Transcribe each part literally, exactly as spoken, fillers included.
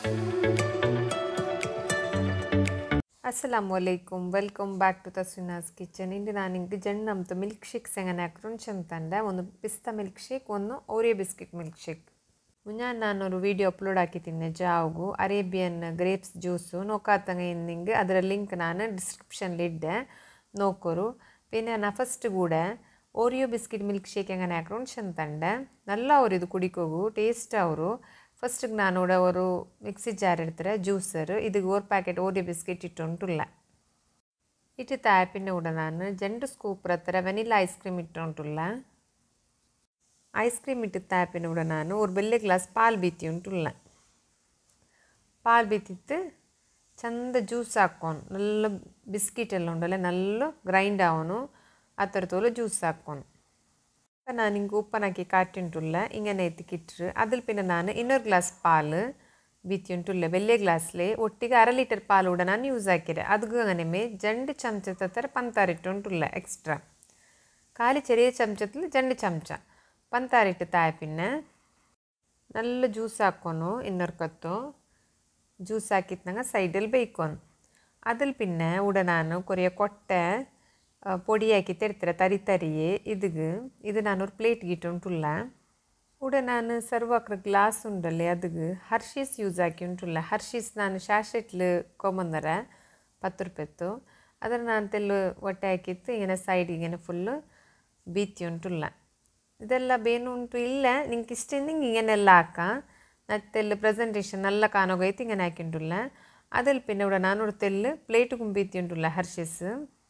Assalamualaikum. Welcome back to Tasvina's kitchen. Indi nanu inge jennamtu milk shake engane hakron chantande ಒಂದು ಪಿಸ್ತಾ milk shake ಒಂದು Oreo biscuit milk shake. ಮುಂಜಾನೆ ನಾನು ಒಂದು video upload ಹಾಕಿದ್ದೀನಿ ಜಾವ್ಗು ಅರೇಬಿಯನ್ ಗ್ರೇಪ್ಸ್ ಜ್ಯೂಸು ನೋಕಾತಂಗ ಇನ್ನಿಂಗ್ ಅದರ ಲಿಂಕ್ ನಾನು ಡಿಸ್ಕ್ರಿಪ್ಷನ್ಲಿ ಇದ್ದೆ ನೋಕೋರು പിന്നെ ನಾನು ಫಸ್ಟ್ ಕೂಡ ಓರಿಯೋ ಬಿಸ್ಕೆಟ್ ಮಿಲ್ಕ್ ಶೇಕ್ ಎಂಗನೆ ಹಾಕ್ಕೊಂಡು ಚಂತಂಡೆ ನಲ್ಲ ಅವರು ಇದು ಕುಡಿಕೋಗು ಟೇಸ್ಟ್ ಅವರು ಫಸ್ಟ್ ನಾನು ಅವರು ಮಿಕ್ಸಿ ಜಾರ್ ಇಡ್ತಾರೆ ಜ್ಯೂಸರ್ ಇದಕ್ಕೆ ಓರ್ ಪ್ಯಾಕೆಟ್ ಓರಿಯೋ ಬಿಸ್ಕೆಟ್ ಇಟ್ಟುಂಟುಲ್ಲ ಇಟ್ಟು ತಾಪಿನ ಕೂಡ ನಾನು ಜಂಡು ಸ್ಕೂಪ್ ಹತ್ರ ವೆನಿಲಾ ಐಸ್ ಕ್ರೀಮ್ ಇಟ್ಟುಂಟುಲ್ಲ ಐಸ್ ಕ್ರೀಮ್ ಇಟ್ಟು ತಾಪಿನ ಕೂಡ ನಾನು ஒரு ಬೆಲ್ಲೆ ಗ್ಲಾಸ್ ಪಾಲ್ ಬೀತಿ ಉಂಟುಲ್ಲ ಪಾಲ್ ಬೀತಿತ್ತು ಚಂದ ಜ್ಯೂಸ್ ಹಾಕ್ಕೊಂಡು ನಲ್ಲ ಬಿಸ್ಕಿಟ್ ಎಲ್ಲ ಉಂಟಲ್ಲ ನಲ್ಲ ಗ್ರೈಂಡ್ ಆವನು ಆ ಥರ ತೋಲು ಜ್ಯೂಸ್ ಹಾಕ್ಕೊಂಡು ನಾನು ಹಿಂಗೆ ಉಪ್ಪನ್ನು ಹಾಕಿ ಕಾಟಿಂಟುಲ್ಲ ಹಿಂಗನೆ ಎತ್ತಿಕಿಟ್ರು ಅದ್ರ ಪಿನ್ನ ನಾನು ಇನ್ನೊಂದು ಗ್ಲಾಸ್ ಪಾಲು ಬೀತಿ ಉಂಟುಲ್ಲ ಬೆಲ್ಲೆ ಗ್ಲಾಸ್ಲೆ ಒಟ್ಟಿಗೆ ಅರ ಲೀಟರ್ ಪಾಲು ಕೂಡ ನಾನು ಯೂಸ್ ಹಾಕಿರೆ ಅದಕ್ಕೂ അങ്ങനെ ಜಂಡು ಚಮಚದ ಥರ ಪಂತಾರಿಟ್ಟು ಉಂಟುಲ್ಲ ಎಕ್ಸ್ಟ್ರಾ ಖಾಲಿ ചെറിയ ಚಮಚದಲ್ಲಿ ಜಂಡು ಚಮಚ ಪಂತಾರಿಟ್ಟು ತಾಯಿ ಪಿನ್ನ ನಲ್ಲ ಜ್ಯೂಸ್ ಹಾಕ್ಕೊಂಡು ಇನ್ನೊರು ಕತ್ತು ಜ್ಯೂಸ್ ಹಾಕಿದ್ನಂಗೆ ಸೈಡಲ್ಲಿ ಬೇಯ್ಕೊಂಡು ಅದ್ರ ಪಿನ್ನ ಉಡ ನಾನು ಕೊರಿಯ ಕೊಟ್ಟೆ പൊടി ആക്കി തരുത്തര തരി തരിയേ ഇതിക്ക് ഇത് ഞാനൊരു പ്ലേറ്റ് ഇട്ടുള്ള ഇവിടെ ഞാൻ സെർവ് ആക്കുന്ന ഗ്ലാസ് ഉണ്ടല്ലേ അതിക്ക് ഹർഷീസ് യൂസ് ആക്കി ഉണ്ടുള്ള ഹർഷീസ് ഞാൻ ഷാഷെറ്റിൽ കൊമ്പന്നര പത്ത് റുപ്യത്തു ಅದರ ನಾನು ತೆಲ್ಲು ಹೊಟ್ಟೆ ಹಾಕಿತ್ತು ಇങ്ങനെ ಸೈಡ್ ಇങ്ങനെ ಫುಲ್ಲು ಬೀತಿ ಉಂಟುಲ್ಲ ಇದೆಲ್ಲ ಬೇನು ಉಂಟು ಇಲ್ಲ ನಿಂಗೆ ಇಷ್ಟ ನಿಂಗೆ ಹಿಂಗೆನೆಲ್ಲ ಹಾಕ ನತ್ತೆಲ್ಲು ಪ್ರೆಸೆಂಟೇಷನ್ ಎಲ್ಲ ಕಾಣೋಗೈತಿ ಹಿಂಗೆ ಹಾಕಿಂಟುಲ್ಲ ಅದಲ್ಲಿ ಪಿನ್ನ ಕೂಡ ನಾನು ತೆಲ್ಲು ಪ್ಲೇಟಿಗೂ ಬೀತಿ ಉಂಟುಲ್ಲ ಹರ್ಷೀಸ್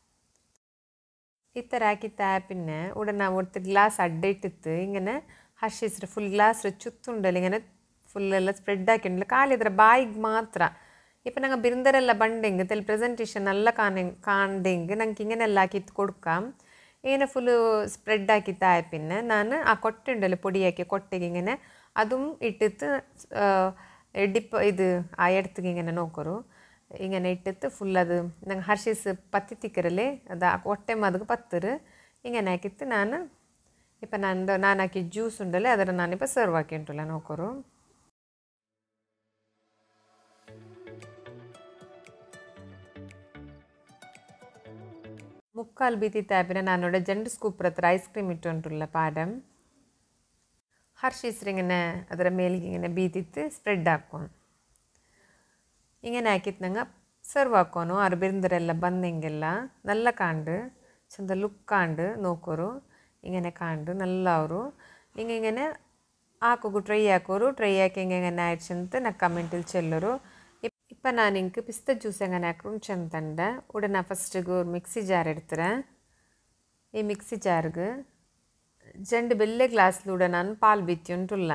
ಈ ಥರ ಹಾಕಿತ್ತ ಆ್ಯಪಿನ್ನ ಉಡ ನಾವು ಒಟ್ಟು ಗ್ಲಾಸ್ ಅಡ್ಡ ಇಟ್ಟಿತ್ತು ಹಿಂಗೆ ಹರ್ಷಿಸ್ರು ಫುಲ್ ಗ್ಲಾಸ್ ಚುತ್ತುಂಡಲ್ಲಿ ಹಿಂಗೆ ಫುಲ್ಲೆಲ್ಲ ಸ್ಪ್ರೆಡ್ ಹಾಕಿಂಡಲ್ಲ ಖಾಲಿ ಅದರ ಬಾಯಿಗೆ ಮಾತ್ರ ಇಪ್ಪ ನಂಗೆ ಬಿರಿಂದರೆಲ್ಲ ಬಂಡೆಂಗೆ ತೆಲ್ ಪ್ರೆಸೆಂಟೇಷನ್ ಎಲ್ಲ ಕಾಣೆ ಕಾಂಡೆಂಗೆ ನಂಗೆ ಹಿಂಗೆನೆಲ್ಲ ಹಾಕಿತ್ತು ಕೊಡ್ಕ ಏನು ಫುಲ್ಲು ಸ್ಪ್ರೆಡ್ ಹಾಕಿತ್ತ ಆ್ಯಪಿನ್ನ ನಾನು ಆ ಕೊಟ್ಟೆ ಉಂಡಲ್ಲ ಪೊಡಿ ಹಾಕಿ ಕೊಟ್ಟೆಗೆ ಹಿಂಗೆ ಅದು ಇಟ್ಟಿತ್ತು ಡಿಪ್ ಇದು ಆ ಎಡ್ತಿಗೆ ಹಿಂಗೆ ನೋಕೋರು ಹಿಂಗೆ ಇಟ್ಟಿತ್ತು ಫುಲ್ ಅದು ನಂಗೆ ಹರ್ಷೀಸ್ ಪತ್ತಿ ತಿಕ್ಕರಲ್ಲಿ ಅದು ಹೊಟ್ಟೆ ಮದಗೆ ಪತ್ತರು ಹಿಂಗೆ ಹಾಕಿತ್ತು ನಾನು ಇಪ್ಪ ನಂದು ನಾನು ಹಾಕಿ ಜ್ಯೂಸ್ ಉಂಡಲ್ಲೇ ಅದರ ನಾನಿಪ್ಪ ಸರ್ವ್ ಹಾಕಿ ಉಂಟಲ್ಲ ನೋಕೋರು ಮುಕ್ಕಾಲು ಬೀತಿ ತಾಪಿನ ನಾನು ನೋಡ ಜಂಡು ಸ್ಕೂಪ್ ಹತ್ರ ಐಸ್ ಕ್ರೀಮ್ ಇಟ್ಟು ಉಂಟುಲ್ಲ ಪಾಡಮ್ ಹರ್ಷೀಸ್ ಹಿಂಗೆ ಅದರ ಮೇಲಿಗೆ ಹಿಂಗೆ ಬೀತಿತ್ತು ಸ್ಪ್ರೆಡ್ ಹಾಕ್ಕೊಂಡು ಹಿಂಗೆ ಹಾಕಿತ್ತು ನಂಗೆ ಸರ್ವ್ ಹಾಕೋನು ಅರ ಬಿರಿಂದರೆಲ್ಲ ಬಂದಂಗೆಲ್ಲ ನಲ್ಲ ಕಾಂಡು ಚಂದ ಲುಕ್ ಕಾಂಡು ನೋಕೋರು ಹಿಂಗೆ ಕಾಂಡು ನಲ್ಲ ಅವರು ಹಿಂಗೆ ಹಿಂಗೆ ಹಾಕೋಗು ಟ್ರೈ ಹಾಕೋರು ಟ್ರೈ ಹಾಕಿ ಹಿಂಗೆ ಹಿಂಗೆ ಆಯ್ತು ಅಂತ ನಾ ಕಮೆಂಟಲ್ಲಿ ಚೆಲ್ಲರು ಇಪ್ಪ ನಾನು ಹಿಂಗೆ ಪಿಸ್ತಾ ಜ್ಯೂಸ್ ಹೆಂಗೆ ಹಾಕೊಂಡು ಚಂತಂಡ ಉಡ ನಾ ಫಸ್ಟಿಗೆ ಮಿಕ್ಸಿ ಜಾರ್ ಇಡ್ತಾರೆ ಈ ಮಿಕ್ಸಿ ಜಾರ್ಗೆ ಜಂಡು ಬೆಲ್ಲೆ ಗ್ಲಾಸ್ಲೂಡ ನಾನು ಪಾಲ್ ಬೀತಿ ಉಂಟುಲ್ಲ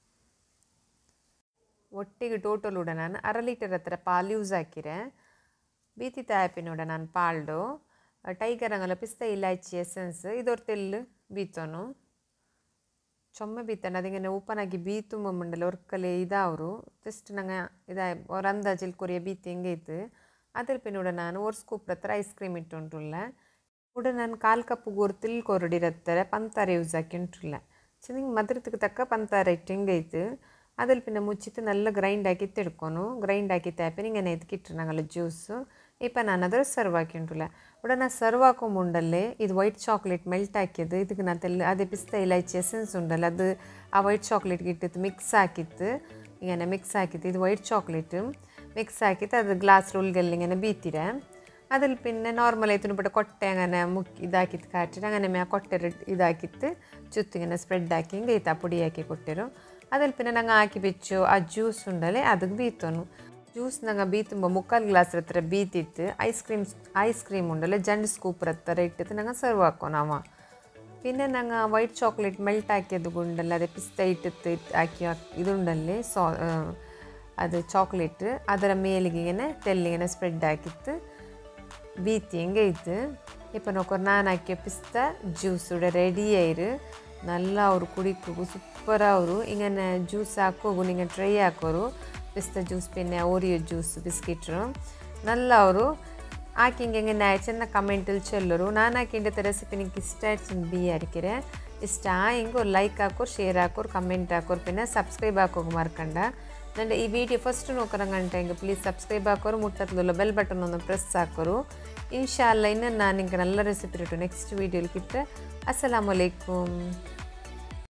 ಒಟ್ಟಿಗೆ ಟೋಟಲ್ ಉಡ ನಾನು ಅರ ಲೀಟರ್ ಹತ್ರ ಪಾಲು ಯೂಸ್ ಹಾಕಿರೆ ಬೀತಿ ತಾಪಿನೋಡ ನಾನು ಪಾಲ್ಡು ಟೈಗರ್ ಹಂಗಲ್ಲ ಪಿಸ್ತಾ ಇಲಾಚಿ ಎಸೆನ್ಸ್ ಇದೊರ್ ತೆಲ್ಲು ಬೀತೋನು ಚೊಮ್ಮೆ ಬೀತಾನೆ ಅದಿಂಗೆ ಓಪನ್ ಆಗಿ ಬೀತು ಮಂಡಲ ಒರ್ಕಲೆ ಇದಾವರು ಜಸ್ಟ್ ನಂಗೆ ಇದಾ ಅವ್ರ ಅಂದಾಜಲ್ಲಿ ಕೊರಿಯ ಬೀತಿ ಹೆಂಗೆ ಐತೆ ಅದ್ರ ಪಿನ್ನೋಡ ನಾನು ಒರ್ ಸ್ಕೂಪ್ ಹತ್ರ ಐಸ್ ಕ್ರೀಮ್ ಇಟ್ಟುಂಟುಲ್ಲ ಉಡ ನಾನು ಕಾಲು ಕಪ್ಪು ಗೋರು ತಿಲ್ ಕೊರಡಿರತ್ತಾರೆ ಪಂತಾರ ಯೂಸ್ ಹಾಕಿ ಉಂಟುಲ್ಲ ಚೆನ್ನಾಗಿ ಮದ್ರದಕ್ಕೆ ತಕ್ಕ ಪಂತಾರ ಇಟ್ಟು ಹೆಂಗೈತೆ ಅದಲ್ಲಿ ಪಿನ್ನ ಮುಚ್ಚಿತ್ತು ನಲ್ಲ ಗ್ರೈಂಡ್ ಹಾಕಿ ತಿಡ್ಕೊನು ಗ್ರೈಂಡ್ ಹಾಕಿ ತಾಪಿ ಹಿಂಗೆ ಎತ್ಕಿಟ್ರು ನಂಗಲ್ಲ ಜ್ಯೂಸು ಇಪ್ಪ ನಾನು ಅದ್ರ ಸರ್ವ್ ಹಾಕಿ ಉಂಟುಲ್ಲ ಉಡ ನಾ ಸರ್ವ್ ಹಾಕೋ ಮುಂಡಲ್ಲೇ ಇದು ವೈಟ್ ಚಾಕ್ಲೇಟ್ ಮೆಲ್ಟ್ ಹಾಕಿದ್ದು ಇದಕ್ಕೆ ನಾನು ತೆಲ್ಲ ಅದೇ ಪಿಸ್ತಾ ಇಲಾಚಿ ಎಸೆನ್ಸ್ ಉಂಡಲ್ಲ ಅದು ಆ ವೈಟ್ ಚಾಕ್ಲೇಟ್ಗೆ ಇಟ್ಟಿತ್ತು ಮಿಕ್ಸ್ ಹಾಕಿತ್ತು ಹಿಂಗೆ ಮಿಕ್ಸ್ ಹಾಕಿತ್ತು ಇದು ವೈಟ್ ಚಾಕ್ಲೇಟು ಮಿಕ್ಸ್ ಹಾಕಿತ್ತು ಅದು ಗ್ಲಾಸ್ ರೂಲ್ಗೆಲ್ಲ ಹಿಂಗೆ ಬೀತಿರೆ ಅದಲ್ಲಿ ಪಿನ್ನ ನಾರ್ಮಲ್ ಆಯ್ತು ಬಿಟ್ಟು ಕೊಟ್ಟೆ ಹಂಗನೆ ಮುಕ್ಕಿ ಇದಾಕಿತ್ತು ಕಾಟಿರು ಹಂಗನೆ ಮ್ಯಾ ಕೊಟ್ಟೆ ಇದಾಕಿತ್ತು ಚುತ್ತಿಗೆ ಸ್ಪ್ರೆಡ್ ಹಾಕಿ ಹಿಂಗೆ ಐತೆ ಆ ಪುಡಿ ಹಾಕಿ ಕೊಟ್ಟಿರು ಅದಲ್ಲಿ ಪಿನ್ನ ನಂಗೆ ಹಾಕಿ ಬಿಚ್ಚು ಆ ಜ್ಯೂಸ್ ಉಂಡಲೆ ಅದಕ್ಕೆ ಬೀತೋನು ಜ್ಯೂಸ್ ನಂಗೆ ಬೀತುಂಬ ಮುಕ್ಕಾಲು ಗ್ಲಾಸ್ ಹತ್ರ ಬೀತಿತ್ತು ಐಸ್ ಕ್ರೀಮ್ ಐಸ್ ಕ್ರೀಮ್ ಉಂಡಲೆ ಜಂಡು ಸ್ಕೂಪ್ ಹತ್ರ ಇಟ್ಟಿತ್ತು ನಂಗೆ ಸರ್ವ್ ಹಾಕೋನು ಅವ പിന്നെ ನಂಗೆ ವೈಟ್ ಚಾಕ್ಲೇಟ್ ಮೆಲ್ಟ್ ಹಾಕಿದ್ದು ಗುಂಡಲ್ಲ ಅದೇ ಪಿಸ್ತಾ ಇಟ್ಟಿತ್ತು ಹಾಕಿ ಇದುಂಡಲ್ಲಿ ಸಾ ಅದು ಚಾಕ್ಲೇಟ್ ಅದರ ಮೇಲಿಗೆ ತೆಲ್ಲಿಗೆ ಸ್ಪ್ರೆಡ್ ಹಾಕಿತ್ತು ಬೀತಿ ಹೆಂಗೆ ಐತೆ ಇಪ್ಪ ನೋಕೋರು ನಾನು ಹಾಕಿ ಪಿಸ್ತಾ ಜ್ಯೂಸ್ ಉಡ ರೆಡಿ ಆಯ್ರು ನಲ್ಲ ಅವರು ಕುಡಿಕೋಗು ಸೂಪರ್ ಅವರು ಹಿಂಗೆ ಜ್ಯೂಸ್ ಹಾಕೋಗು ಹಿಂಗೆ ಟ್ರೈ ಹಾಕೋರು ಪಿಸ್ತಾ ಜ್ಯೂಸ್ ಪಿನ್ನೆ ಓರಿಯೋ ಜ್ಯೂಸ್ ಬಿಸ್ಕಿಟ್ರು ನಲ್ಲ ಅವರು ಹಾಕಿ ಹಿಂಗೆ ಹಿಂಗೆ ನಾ ಚೆನ್ನಾಗಿ ಕಮೆಂಟಲ್ಲಿ ಚೆಲ್ಲರು ನಾನು ಹಾಕಿಂಡ ರೆಸಿಪಿ ನಿಂಗೆ ಇಷ್ಟ ಆಯ್ತು ಬಿ ಯಾರಿಕೆರೆ ಇಷ್ಟ ಹಿಂಗೆ ಲೈಕ್ ಹಾಕೋರು ಶೇರ್ ಹಾಕೋರು ಕಮೆಂಟ್ ಹಾಕೋರು ಪಿನ್ನ ಸಬ್ಸ್ಕ್ರೈಬ್ ಹಾಕೋಗಿ ಮರ್ಕಂಡ ನಂದು ಈ ವಿಡಿಯೋ ಫಸ್ಟ್ ನೋಕರಂಗಂಟೆ ಹಿಂಗೆ ಪ್ಲೀಸ್ ಸಬ್ಸ್ಕ್ರೈಬ್ ಹಾಕೋರು ಮುಟ್ಟತ್ಲುಲ್ಲ ಬೆಲ್ ಬಟನ್ ಒಂದು ಪ್ರೆಸ್ ಹಾಕೋರು ಇನ್ಶಾಲ್ಲ ಇನ್ನು ನಾನು ಹಿಂಗೆ നല്ല ರೆಸಿಪಿ ಇಟ್ಟು ನೆಕ್ಸ್ಟ್ ವೀಡಿಯೋಲಿ ಕಿಟ್ಟರೆ ಅಸ್ಸಲಾಮು ಅಲೈಕುಮ್.